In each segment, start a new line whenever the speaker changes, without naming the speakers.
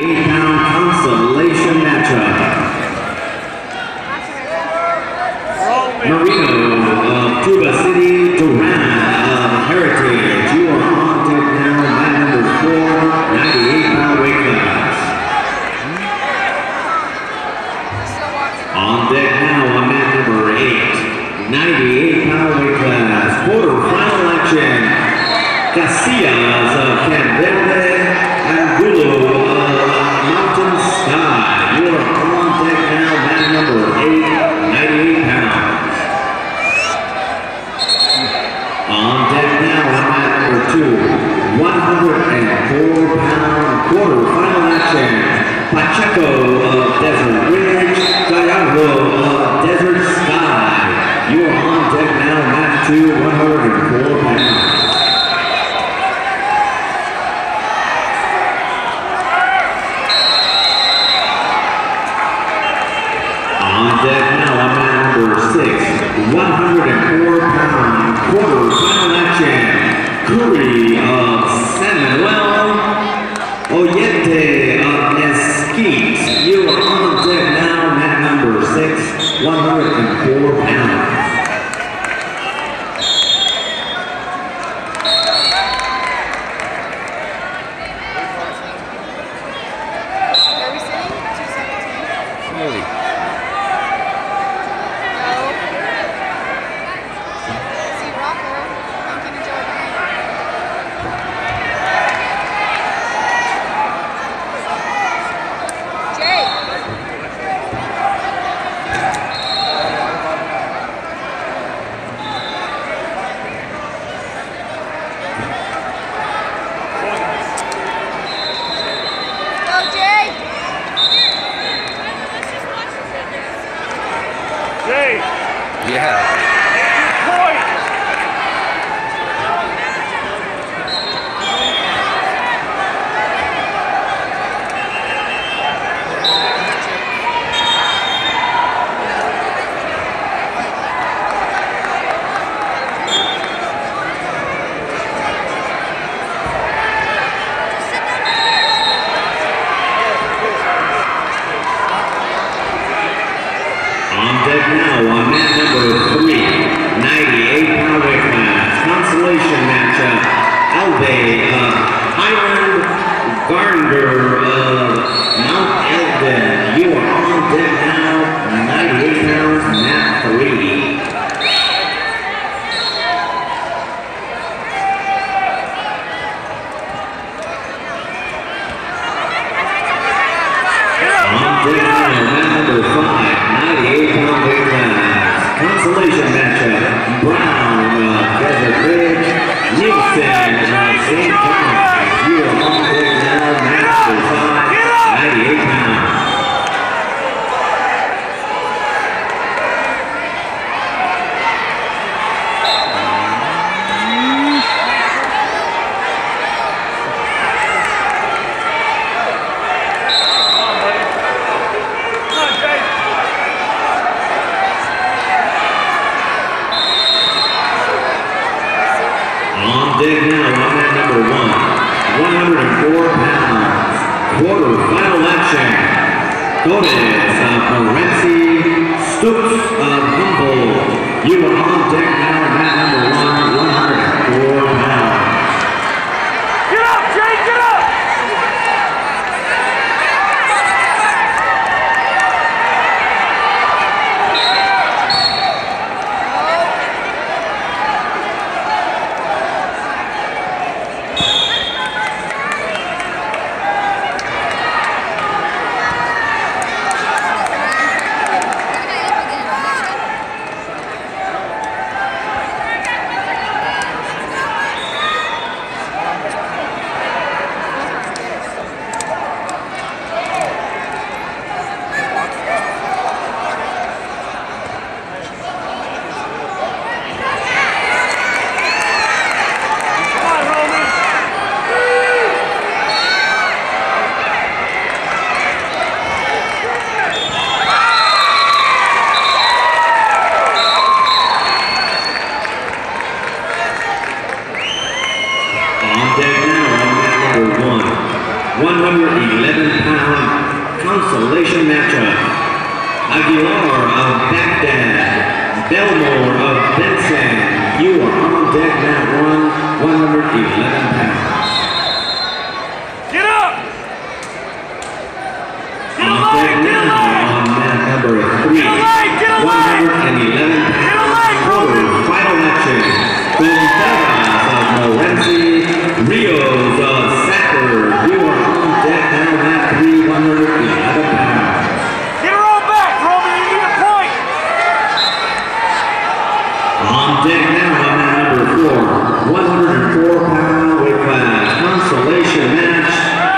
98-pound consolation matchup. Marino of Tuba City, Duran of Heritage. You are on deck now, mat number 4, 98-pound weight class. On deck now on mat number 8, 98-pound weight class. Quarter-final action. Casillas of Candelde and Gulu of Mountain Sky. You are on deck now, mat number 8, 98 pounds. On deck now on mat number 2, 104-pound quarter-final action. Pacheco of Desert Ridge, Gallardo of Desert Sky. You are on deck now, mat 2, 104 pounds. On deck now on mat number 6, 104-pound quarter-final action. Curry of San Manuel, Oyente of Mesquite. You are on deck now, mat number 6, 104 pounds. pounds.
Get up! Get
On
a leg,
deck
get a
now
leg!
on mat number 3.
Get a leg, get a leg!
111
Get a leg,
pounds.
Roman!
Final action. Gonzalez of Morenci, Rios of Sackler. You are on deck now mat 3, 111 pounds.
Get her on back, Roman, you need a point!
On deck now on mat number 4, 104-pound weight class consolation match.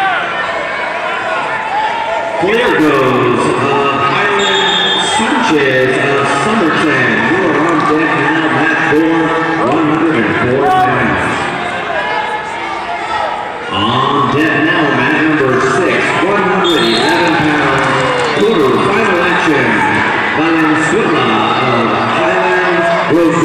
Clear goes Highland Sanchez of Somerton. You are on deck now, mat 4, 104 pounds. On deck now, mat number 6, 111 pounds. Quarter final action. Valenzuela of Highland,